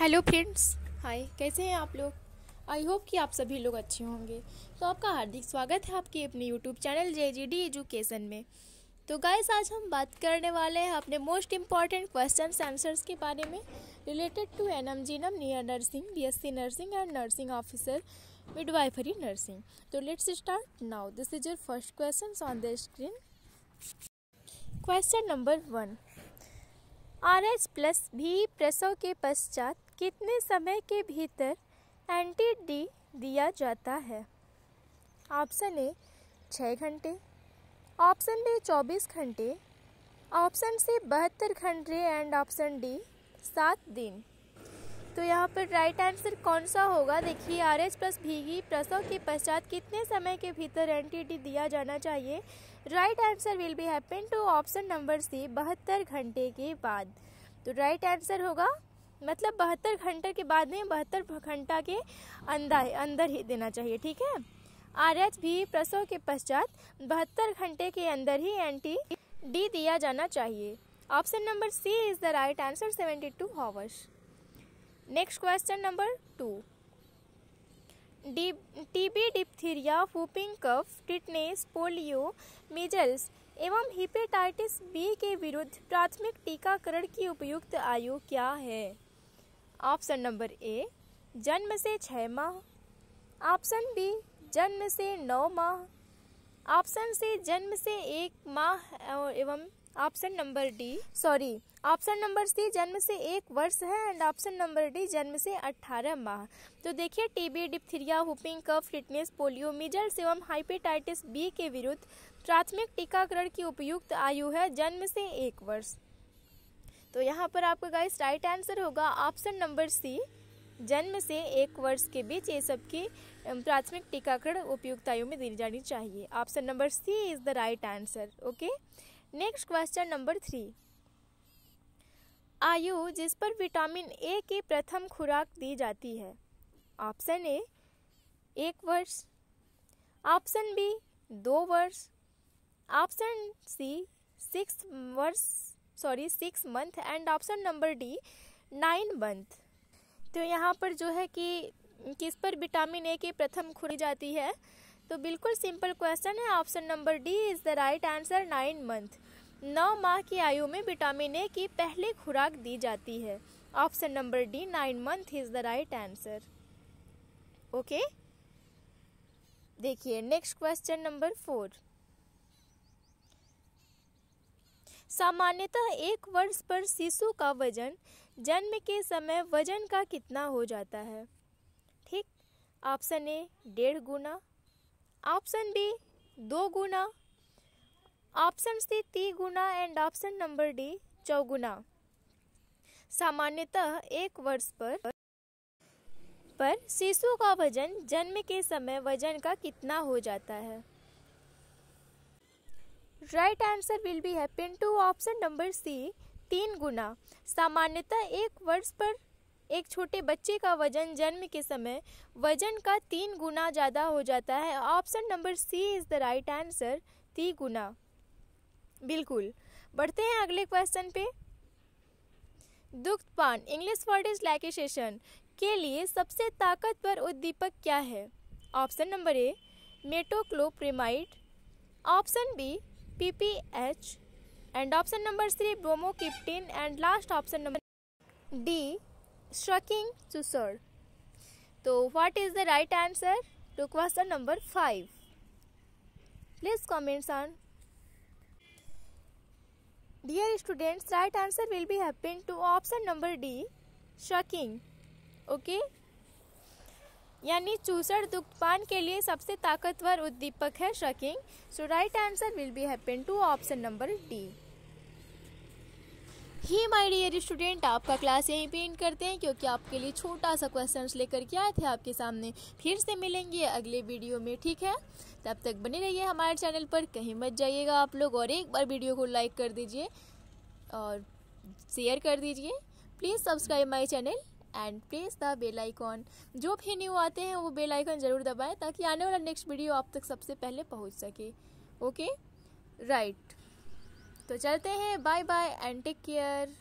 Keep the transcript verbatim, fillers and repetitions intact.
Hello friends, हाय। कैसे हैं आप लोग? आई होप कि आप सभी लोग अच्छे होंगे। तो आपका हार्दिक स्वागत है आपके अपने YouTube channel J G D education में। तो गाइस, आज हम बात करने वाले हैं अपने मोस्ट इम्पॉर्टेंट क्वेश्चंस आंसर्स के बारे में related to N M G N M near nursing, B S C nursing and nursing officer, midwifery nursing. तो let's start now. This is your first question on the screen. Question number one, R H plus भी प्रसव के पश्चात कितने समय के भीतर anti D दिया जाता है? ऑप्शन ए छः घंटे, ऑप्शन बी चौबीस घंटे, ऑप्शन सी बहत्तर घंटे एंड ऑप्शन डी सात दिन। तो यहाँ पर राइट आंसर कौन सा होगा? देखिए, आर एच प्लस भी प्रसव के पश्चात कितने समय के भीतर एंटी डी दिया जाना चाहिए? Right answer will be happen to option number C, बहत्तर घंटे के बाद। तो राइट आंसर होगा, मतलब बहत्तर घंटे के बाद नहीं, बहत्तर घंटा के अंदर अंदर ही देना चाहिए। ठीक है, आर एच भी प्रसव के पश्चात बहत्तर घंटे के अंदर ही एंटी डी दिया जाना चाहिए। Option number C is the right answer, seventy two hours. Next question number two, TB, diphtheria, whooping cough, tetanus, polio, measles एवं हेपेटाइटिस बी के विरुद्ध प्राथमिक टीकाकरण की उपयुक्त आयु क्या है? ऑप्शन नंबर ए जन्म से छः माह, ऑप्शन बी जन्म से नौ माह, ऑप्शन सी जन्म से एक माह एवं option number D sorry option number C जन्म से एक वर्ष है एंड ऑप्शन नंबर डी जन्म से अठारह माह। तो देखिए, TB, diphtheria, whooping cough, tetanus, polio, measles एवं हेपेटाइटिस बी के विरुद्ध प्राथमिक टीकाकरण की उपयुक्त आयु है जन्म से एक वर्ष। तो यहाँ पर आपका गाइस राइट आंसर होगा ऑप्शन नंबर सी, जन्म से एक वर्ष के बीच ये सब की प्राथमिक टीकाकरण उपयुक्त आयु में दी जानी चाहिए। Option number C is the right answer. Okay, next question number three, आयु जिस पर विटामिन ए की प्रथम खुराक दी जाती है? ऑप्शन ए एक वर्ष, ऑप्शन बी दो वर्ष, ऑप्शन सी सिक्स वर्ष sorry six month and option number D nine month. तो यहाँ पर जो है कि किस पर विटामिन ए की प्रथम खुराक दी जाती है? तो बिल्कुल सिंपल क्वेश्चन है, option number D is the right answer, nine month. नौ माह की आयु में विटामिन ए की पहली खुराक दी जाती है। Option number D nine month is the right answer. Okay, देखिए नेक्स्ट क्वेश्चन नंबर फोर, सामान्यतः एक वर्ष पर शिशु का वजन जन्म के समय वजन का कितना हो जाता है? ठीक, ऑप्शन ए डेढ़ गुना, ऑप्शन बी दो गुना, ऑप्शन सी तीन गुना एंड ऑप्शन नंबर डी चौगुना। सामान्यतः एक वर्ष पर पर शिशु का वजन जन्म के समय वजन का कितना हो जाता है? Right answer will be happen to option number C, तीन गुना। सामान्यतः एक वर्ष पर एक छोटे बच्चे का वजन जन्म के समय वजन का तीन गुना ज़्यादा हो जाता है। Option number C is the right answer, तीन गुना। बिल्कुल, बढ़ते हैं अगले क्वेश्चन पे। दुग्धपान, इंग्लिश वर्ड इज लैक्टेशन, के लिए सबसे ताकतवर उद्दीपक क्या है? Option number A metoclopramide, option B PPH and option number C bromocriptine and last option number D sucking चूसर। तो what is the right answer to question number five? Please comments on. Dear students, right answer will be happen to option number D sucking. Okay, यानी चूसर दुग्धपान के लिए सबसे ताकतवर उद्दीपक है sucking. So right answer will be happen to option number D. Hi my dear student, आपका क्लास यहीं पे एंड करते हैं क्योंकि आपके लिए छोटा सा क्वेश्चंस लेकर के आए थे आपके सामने। फिर से मिलेंगे अगले वीडियो में, ठीक है? तब तक बने रहिए हमारे चैनल पर, कहीं मत जाइएगा आप लोग, और एक बार वीडियो को लाइक कर दीजिए और शेयर कर दीजिए। Please subscribe my channel and press the bell icon. जो भी न्यू आते हैं वो बेल आइकन ज़रूर दबाएं ताकि आने वाला नेक्स्ट वीडियो आप तक सबसे पहले पहुंच सके। ओके, राइट, तो चलते हैं, bye bye and take care.